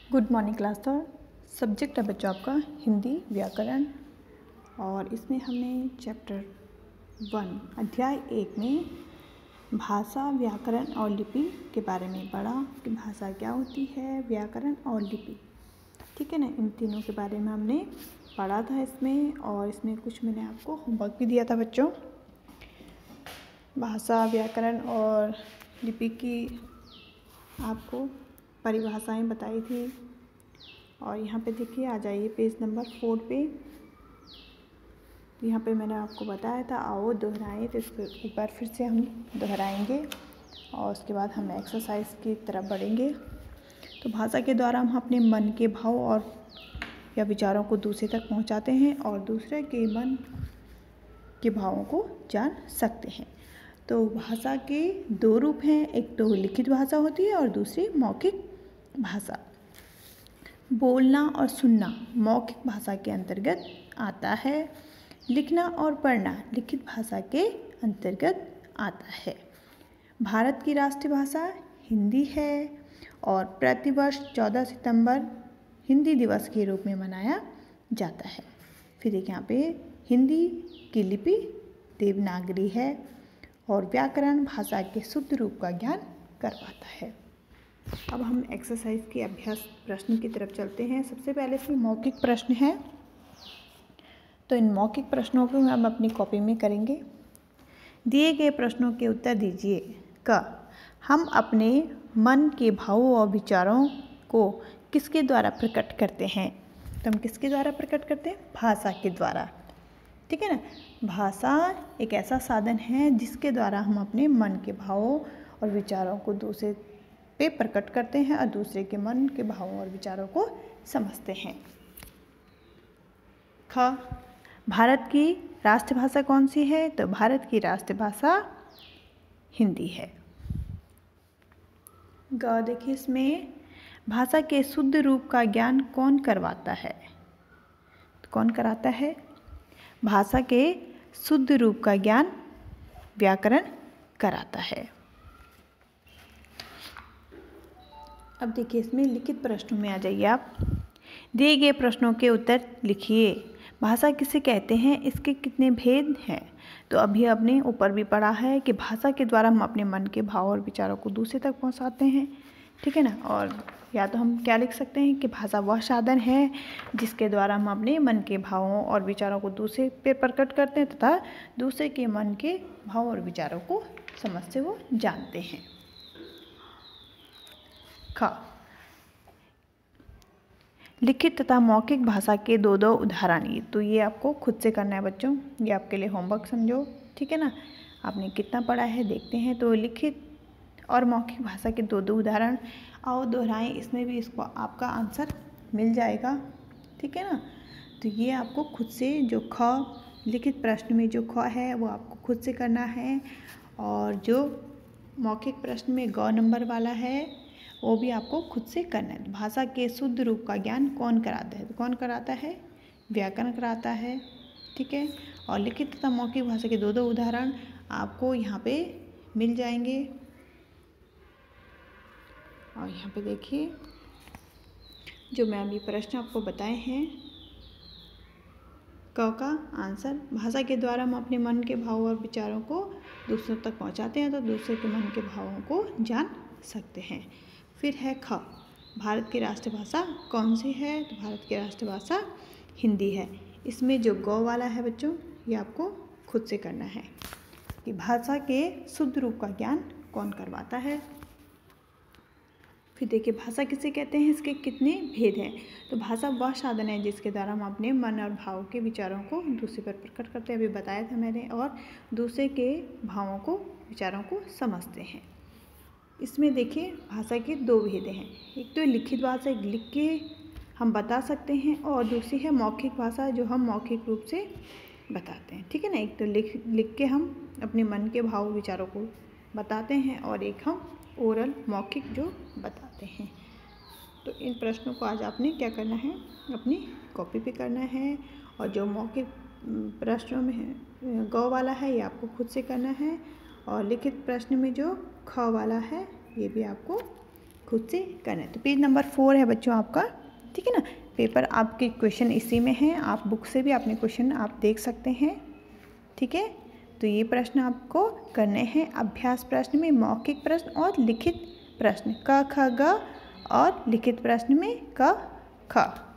Good morning class. था subject है बच्चों आपका हिंदी व्याकरण, और इसमें हमने चैप्टर 1 अध्याय 1 में भाषा, व्याकरण और लिपि के बारे में पढ़ा कि भाषा क्या होती है, व्याकरण और लिपि। ठीक है ना, इन तीनों के बारे में हमने पढ़ा था इसमें। और इसमें कुछ मैंने आपको होमवर्क भी दिया था बच्चों। भाषा, व्याकरण और लिपि की आपको परिभाषाएं बताई थी। और यहाँ पे देखिए, आ जाइए पेज नंबर 4 पे। यहाँ पे मैंने आपको बताया था आओ दोहराएं, तो इसको एक बार फिर से हम दोहराएंगे और उसके बाद हम एक्सरसाइज की तरफ बढ़ेंगे। तो भाषा के द्वारा हम अपने मन के भाव और या विचारों को दूसरे तक पहुँचाते हैं और दूसरे के मन के भावों को जान सकते हैं। तो भाषा के दो रूप हैं, एक तो लिखित भाषा होती है और दूसरी मौखिक भाषा। बोलना और सुनना मौखिक भाषा के अंतर्गत आता है। लिखना और पढ़ना लिखित भाषा के अंतर्गत आता है। भारत की राष्ट्रीय भाषा हिंदी है और प्रतिवर्ष 14 सितंबर हिंदी दिवस के रूप में मनाया जाता है। फिर एक यहाँ पे हिंदी की लिपि देवनागरी है और व्याकरण भाषा के शुद्ध रूप का ज्ञान करवाता है। अब हम एक्सरसाइज के अभ्यास प्रश्न की तरफ चलते हैं। सबसे पहले इसमें मौखिक प्रश्न है, तो इन मौखिक प्रश्नों को हम अपनी कॉपी में करेंगे। दिए गए प्रश्नों के उत्तर दीजिए। क हम अपने मन के भावों और विचारों को किसके द्वारा प्रकट करते हैं? तो हम किसके द्वारा प्रकट करते हैं? भाषा के द्वारा। ठीक है ना, भाषा एक ऐसा साधन है जिसके द्वारा हम अपने मन के भावों और विचारों को दूसरे पे प्रकट करते हैं और दूसरे के मन के भावों और विचारों को समझते हैं। ख भारत की राष्ट्रभाषा कौन सी है? तो भारत की राष्ट्रभाषा हिंदी है। ग देखिए, इसमें भाषा के शुद्ध रूप का ज्ञान कौन करवाता है? तो कौन कराता है? भाषा के शुद्ध रूप का ज्ञान व्याकरण कराता है। अब देखिए, इसमें लिखित प्रश्नों में आ जाइए आप। दिए गए प्रश्नों के उत्तर लिखिए। भाषा किसे कहते हैं? इसके कितने भेद हैं? तो अभी आपने ऊपर भी पढ़ा है कि भाषा के द्वारा हम अपने मन के भाव और विचारों को दूसरे तक पहुंचाते हैं। ठीक है ना, और या तो हम क्या लिख सकते हैं कि भाषा वह साधन है जिसके द्वारा हम अपने मन के भावों और विचारों को दूसरे पे प्रकट करते हैं तथा दूसरे के मन के भाव और विचारों को समझते वो जानते हैं। ख लिखित तथा मौखिक भाषा के दो उदाहरण। तो ये आपको खुद से करना है बच्चों, ये आपके लिए होमवर्क समझो। ठीक है ना, आपने कितना पढ़ा है देखते हैं। तो लिखित और मौखिक भाषा के दो उदाहरण आओ दोहराएं। इसमें भी इसको आपका आंसर मिल जाएगा। ठीक है ना, तो ये आपको खुद से जो ख लिखित प्रश्न में जो ख है वो आपको खुद से करना है, और जो मौखिक प्रश्न में ग नंबर वाला है वो भी आपको खुद से करना है। भाषा के शुद्ध रूप का ज्ञान कौन कराता है? तो कौन कराता है? व्याकरण कराता है। ठीक है, और लिखित तथा मौखिक भाषा के दो उदाहरण आपको यहाँ पे मिल जाएंगे। और यहाँ पे देखिए, जो मैं अभी प्रश्न आपको बताए हैं, क का आंसर भाषा के द्वारा हम अपने मन के भाव और विचारों को दूसरों तक पहुँचाते हैं तो दूसरे के मन के भावों को जान सकते हैं। फिर है ख भारत की राष्ट्रभाषा कौन सी है? तो भारत की राष्ट्रभाषा हिंदी है। इसमें जो ग वाला है बच्चों, ये आपको खुद से करना है कि भाषा के शुद्ध रूप का ज्ञान कौन करवाता है। फिर देखिए, भाषा किसे कहते हैं? इसके कितने भेद हैं? तो भाषा वह साधन है जिसके द्वारा हम अपने मन और भाव के विचारों को दूसरे पर प्रकट करते हैं, अभी बताया था मैंने, और दूसरे के भावों को विचारों को समझते हैं। इसमें देखिए, भाषा के दो भेद हैं। एक तो लिखित भाषा, लिख के हम बता सकते हैं, और दूसरी है मौखिक भाषा जो हम मौखिक रूप से बताते हैं। ठीक है ना, एक तो लिख के हम अपने मन के भाव विचारों को बताते हैं और एक हम ओरल मौखिक जो बताते हैं। तो इन प्रश्नों को आज आपने क्या करना है? अपनी कॉपी पे करना है। और जो मौखिक प्रश्नों में है ग वाला है ये आपको खुद से करना है, और लिखित प्रश्न में जो ख वाला है ये भी आपको खुद से करना है। तो पेज नंबर 4 है बच्चों आपका, ठीक है ना। पेपर आपके क्वेश्चन इसी में हैं, आप बुक से भी अपने क्वेश्चन आप देख सकते हैं, ठीक है। तो ये प्रश्न आपको करने हैं। अभ्यास प्रश्न में मौखिक प्रश्न और लिखित प्रश्न क ख ग और लिखित प्रश्न में क ख।